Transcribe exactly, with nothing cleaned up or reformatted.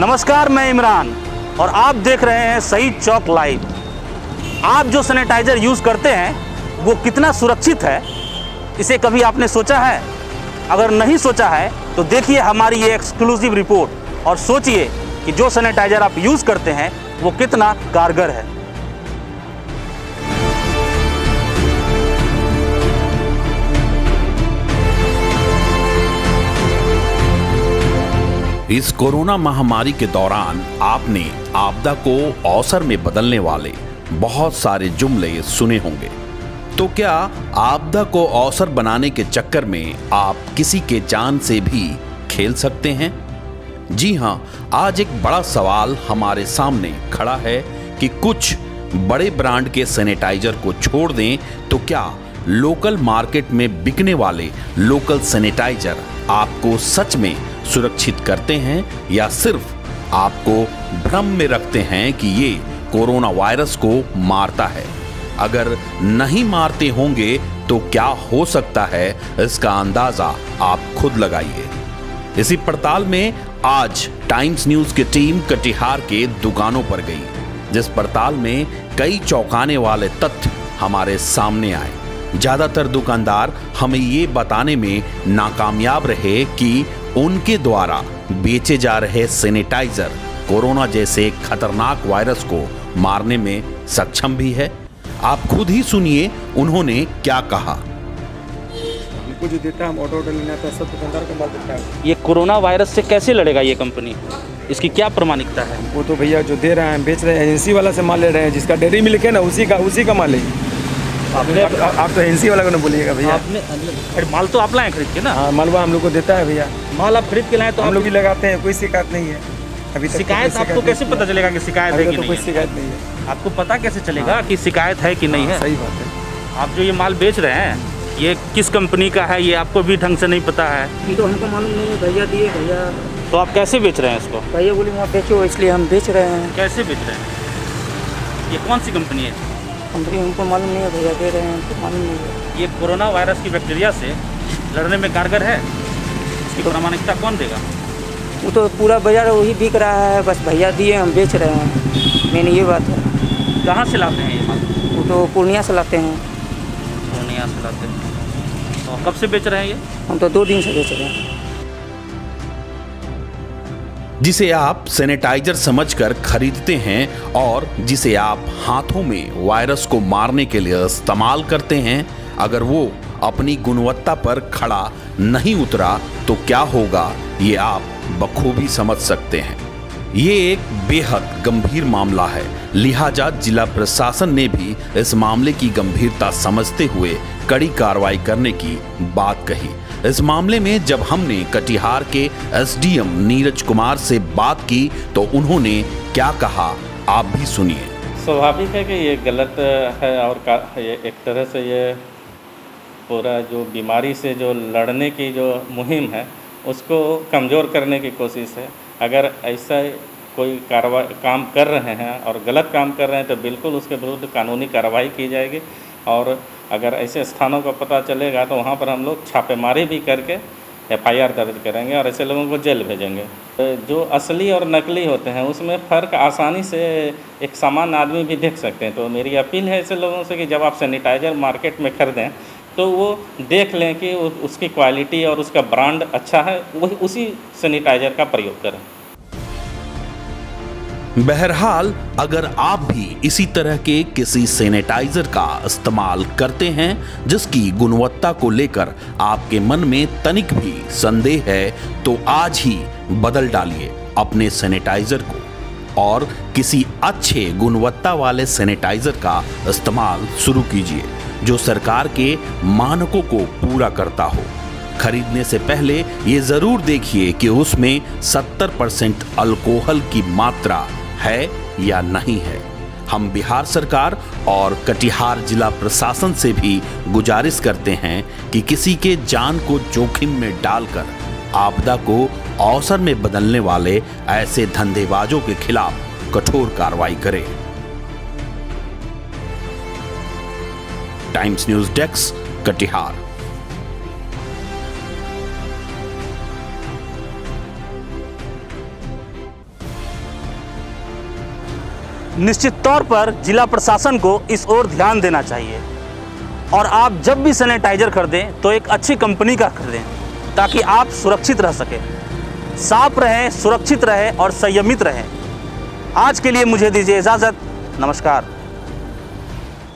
नमस्कार, मैं इमरान और आप देख रहे हैं शहीद चौक लाइव। आप जो सैनिटाइज़र यूज़ करते हैं वो कितना सुरक्षित है, इसे कभी आपने सोचा है? अगर नहीं सोचा है तो देखिए हमारी ये एक्सक्लूसिव रिपोर्ट और सोचिए कि जो सैनिटाइज़र आप यूज़ करते हैं वो कितना कारगर है। इस कोरोना महामारी के दौरान आपने आपदा को अवसर में बदलने वाले बहुत सारे जुमले सुने होंगे। तो क्या आपदा को अवसर बनाने के चक्कर में आप किसी के जान से भी खेल सकते हैं? जी हां, आज एक बड़ा सवाल हमारे सामने खड़ा है कि कुछ बड़े ब्रांड के सैनिटाइजर को छोड़ दें तो क्या लोकल मार्केट में बिकने वाले लोकल सैनिटाइजर आपको सच में सुरक्षित करते हैं या सिर्फ आपको भ्रम में रखते हैं कि ये कोरोना वायरस को मारता है? अगर नहीं मारते होंगे तो क्या हो सकता है, इसका अंदाजा आप खुद लगाइए। इसी पड़ताल में आज टाइम्स न्यूज की टीम कटिहार के दुकानों पर गई, जिस पड़ताल में कई चौंकाने वाले तथ्य हमारे सामने आए। ज्यादातर दुकानदार हमें ये बताने में नाकामयाब रहे कि उनके द्वारा बेचे जा रहे सैनिटाइजर कोरोना जैसे खतरनाक वायरस को मारने में सक्षम भी है। आप खुद ही सुनिए उन्होंने क्या कहा। हमको जो देता है, हम ऑर्डर ऑर्डर लेना था, सब दुकानदार को माल देता है। ये कोरोना वायरस से कैसे लड़ेगा ये कंपनी? इसकी क्या प्रामाणिकता है? वो तो भैया जो दे रहे हैं, बेच रहे हैं, एजेंसी वाला से माल ले रहे हैं, जिसका डेयरी मिल्क है ना, उसी का उसी का माल है। आपने आप, आप, आप तो एजेंसी वाला को ना बोलिएगा भैया। आपने अरे माल तो आप लाए खरीद के ना? हाँ, मालवा हम लोग को देता है भैया। माल आप खरीद के लाए तो हम लोग भी लगाते हैं, कोई शिकायत नहीं है अभी तक। शिकायत आपको कैसे पता चलेगा कि शिकायत है कि नहीं? कोई शिकायत नहीं है। आपको पता कैसे चलेगा कि शिकायत है कि नहीं है? सही बात है। आप जो ये माल बेच रहे हैं ये किस कंपनी का है, ये आपको भी ढंग से नहीं पता है? ये तो हमको मालूम नहीं है, भैया दिए भैया। तो आप कैसे बेच रहे हैं इसको? भैया बोले वहाँ बेचो, इसलिए हम बेच रहे हैं। कैसे बेच रहे हैं? ये कौन सी कंपनी है? कंपनी हमको मालूम नहीं है भैया, दे रहे हैं, हमको मालूम नहीं है। ये कोरोना वायरस की बैक्टीरिया से लड़ने में कारगर है, इसकी प्रामाणिकता कौन देगा? वो तो पूरा बाजार वही बिक रहा है, बस भैया दिए हम बेच रहे हैं, मेन ये बात है। कहाँ से लाते हैं ये माल? वो तो पूर्णिया से लाते हैं। पूर्णिया से लाते हैं। तो कब से बेच रहे हैं ये? हम तो दो दिन से बेच रहे हैं। जिसे आप सैनिटाइजर समझकर खरीदते हैं और जिसे आप हाथों में वायरस को मारने के लिए इस्तेमाल करते हैं, अगर वो अपनी गुणवत्ता पर खड़ा नहीं उतरा तो क्या होगा, ये आप बखूबी समझ सकते हैं। ये एक बेहद गंभीर मामला है, लिहाजा जिला प्रशासन ने भी इस मामले की गंभीरता समझते हुए कड़ी कार्रवाई करने की बात कही। इस मामले में जब हमने कटिहार के एसडीएम नीरज कुमार से बात की तो उन्होंने क्या कहा, आप भी सुनिए। स्वाभाविक है कि ये गलत है और ये एक तरह से ये पूरा जो बीमारी से जो लड़ने की जो मुहिम है उसको कमज़ोर करने की कोशिश है। अगर ऐसा कोई कार्रवाई काम कर रहे हैं और गलत काम कर रहे हैं तो बिल्कुल उसके विरुद्ध कानूनी कार्रवाई की जाएगी और अगर ऐसे स्थानों का पता चलेगा तो वहाँ पर हम लोग छापेमारी भी करके एफ आई आर दर्ज करेंगे और ऐसे लोगों को जेल भेजेंगे। जो असली और नकली होते हैं उसमें फ़र्क आसानी से एक सामान्य आदमी भी देख सकते हैं। तो मेरी अपील है ऐसे लोगों से कि जब आप सैनिटाइज़र मार्केट में खरीदें तो वो देख लें कि उसकी क्वालिटी और उसका ब्रांड अच्छा है, वही उसी सैनिटाइज़र का प्रयोग करें। बहरहाल अगर आप भी इसी तरह के किसी सैनिटाइजर का इस्तेमाल करते हैं जिसकी गुणवत्ता को लेकर आपके मन में तनिक भी संदेह है तो आज ही बदल डालिए अपने सैनिटाइजर को और किसी अच्छे गुणवत्ता वाले सैनिटाइजर का इस्तेमाल शुरू कीजिए जो सरकार के मानकों को पूरा करता हो। खरीदने से पहले ये जरूर देखिए कि उसमें सत्तर परसेंट अल्कोहल की मात्रा है या नहीं है। हम बिहार सरकार और कटिहार जिला प्रशासन से भी गुजारिश करते हैं कि किसी के जान को जोखिम में डालकर आपदा को अवसर में बदलने वाले ऐसे धंधेबाजों के खिलाफ कठोर कार्रवाई करें। Times News desk, Katihar. निश्चित तौर पर जिला प्रशासन को इस ओर ध्यान देना चाहिए और आप जब भी सैनिटाइज़र खरीदें तो एक अच्छी कंपनी का खरीदें ताकि आप सुरक्षित रह सकें, साफ रहें, सुरक्षित रहें और संयमित रहें। आज के लिए मुझे दीजिए इजाज़त। नमस्कार।